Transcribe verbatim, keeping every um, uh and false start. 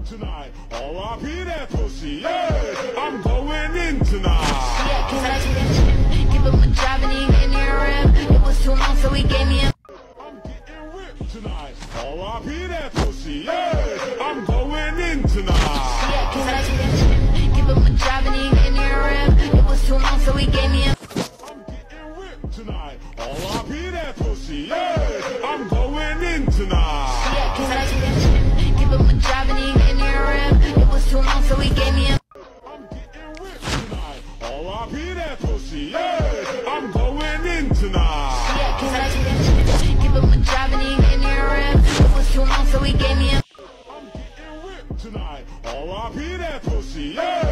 tonight. R I P that pussy, yeah. I'm going in tonight. Yeah, cause I should give him a job and he gave me a rib. It was too long, so he gave me a. I'm getting ripped tonight. R I P that pussy, yeah. I'm going in tonight. Yeah, cause I should give him a job and he gave me a rib. It was too long, so he gave me a. I'm getting ripped tonight. R I P that pussy, yeah. I'm going in tonight. Yeah, cause I should give him a job and he gave me a rib. It was too long, so he gave me a. I'm getting ripped tonight. R I P that pussy, yeah. I'm going in tonight. Yeah, cause I should give him a job and he gave me a rib. It was too long, so he gave me a. I'm getting ripped tonight. R I P that pussy, yeah.